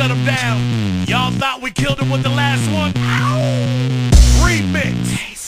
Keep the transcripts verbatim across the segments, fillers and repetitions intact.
shut him down. Y'all thought we killed him with the last one? Remix.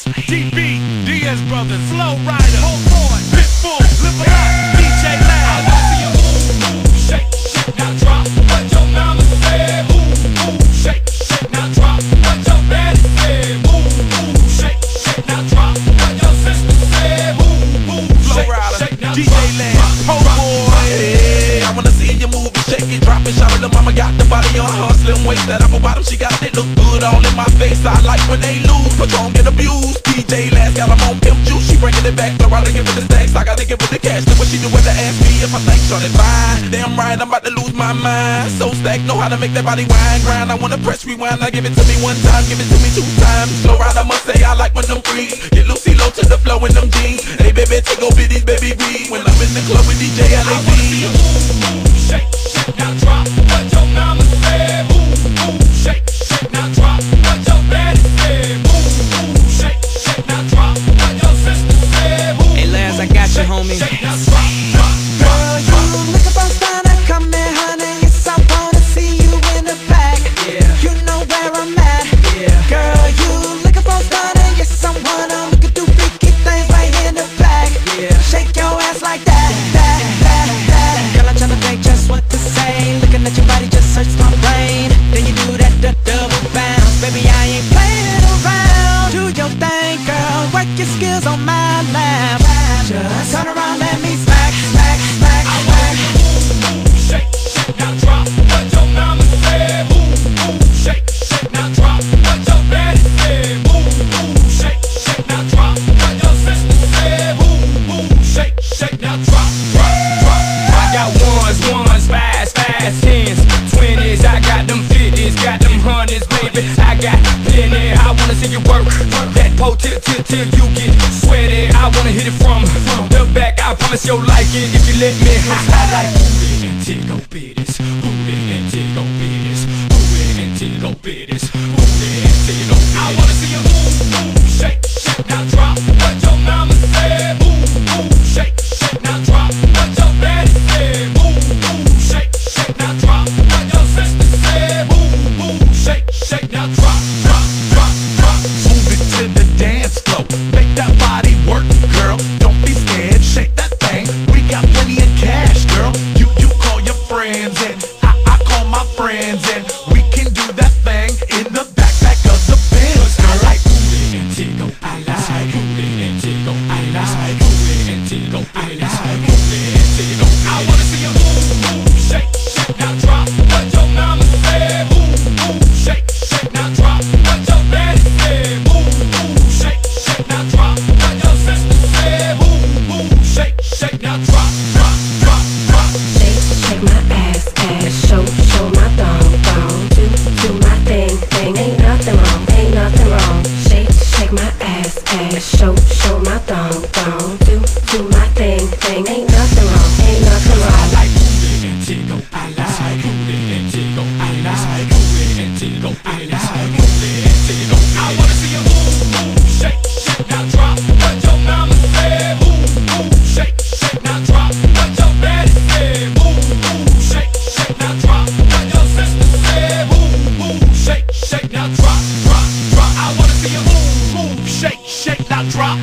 D B, D S Brothers, Flow Rider, Whole Boy, Pitbull, Live a Lot, D J Loud. I wanna see you move, move, shake, shake, now drop. What your mama said, move, move, shake, shake, now drop. What your daddy said, move, move, shake, shake, now drop. What your sister said, move, move, shake, shake, now drop. D J Loud, Whole Boy. Hey, I wanna see you move and shake it, drop it, shout it. The mama got the body on her slim waist, that upper bottom she got it look good all in my face. I like when they lose, but don't get abused. D J Last got them on pimp juice, she bringing it back, but I give it the stacks, I gotta give it the cash. Look what she do with the ask me if I think short it fine. Damn right, I'm about to lose my mind. So stack, know how to make that body wine grind. I wanna press rewind, I give it to me one time, give it to me two times. Slow ride, I must say I like when them freeze. Get Lucy low to the flow in them jeans. Hey baby, take over these baby B. When I'm in the club with D J L A V. I wanna see you move, move, shake, shake, now drop. What your mama said, move, move, shake, shake, now drop. What your daddy said, move, move, shake, shake, now drop. What your sister said, move, Hey Laz, I got you, homie. shake, now drop, drop, Girl, you look up on Stunner, come here, honey. Yes, I wanna see you in the back. Yeah. You know where I'm at. Yeah. Girl, you look up on Stunner, yes, I wanna look at do freaky things right in the back. Yeah. Shake your ass like that, that, that, that. Girl, I'm tryna think just what to say. Looking at your body just search my brain. Then you do that d double bounce, baby, I ain't playing around. Do your thing, girl, work your skills on my lap. Just turn around, let me smack, smack, smack, smack. move, shake, shake, now drop. What your mama said, move, move, shake, shake, now drop. What your daddy said, move, move, shake, shake, now drop. What your sister said, move, move, shake, shake, now drop, drop, drop. I got ones, ones, fives, fives, tens, twenties. I got them fifties, got them hundreds, baby. I got plenty. I wanna see you work, work that pole till, till, till you get sweaty. I wanna hit it from the back. I promise you'll like it if you let me. I like booty and tickle bitties, booty and tickle bitties, booty and tickle bitties, booty and tickle bitties. I wanna see you move, move, shake, shake, now drop. What your mama said, move, move, shake, shake, now drop. What your daddy said, move, move, shake, shake, now drop. What your sister said, move, move, shake, shake, now drop, drop, drop, drop. Move it to the dance floor, make that body work, girl. Don't be scared, shake that thing. We got plenty of cash, girl. You you call your friends and I, I call my friends and we can do that thing in the backpack of the Benz, girl. I like booty and tickle, I like booty and tickle, I like booty and tickle, I like booty and tickle. I wanna see you move, move, shake, shake, now drop. What your mama said, move, move, shake, shake, now drop. What your daddy said, move, move, shake, shake, now drop. What your sister said, move, move, shake, shake, now drop, drop, drop, drop. Shake, shake my ass, ass, show, show my thong, thong. Do, do my thing, thing. Ain't nothing wrong, ain't nothing wrong. Shake, shake my ass, ass, show, show my thong, thong. Do, do my thing, thing. Ain't nothing wrong, ain't nothing wrong. I like booty and tickle, I like booty and tickle, I like booty and tickle, I like booty and tickle. I wanna see you move, move, shake, shake, now drop. What your mama said, move, move, shake, shake, now drop. What your daddy said, move, move, shake, shake, now drop. What your sister said, move, move, shake, shake, now drop, drop, drop. I wanna see you move, Move, shake, shake, now drop.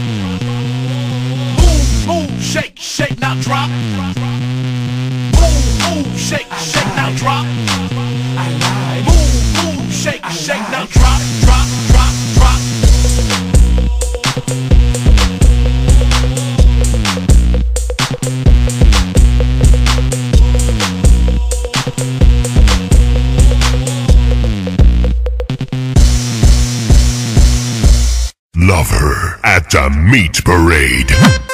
Move, move, shake, shake, now drop. Move, move, shake, shake, now drop. I like. Move, move, shake, shake, now drop, drop, drop, drop. Love her at the meat parade.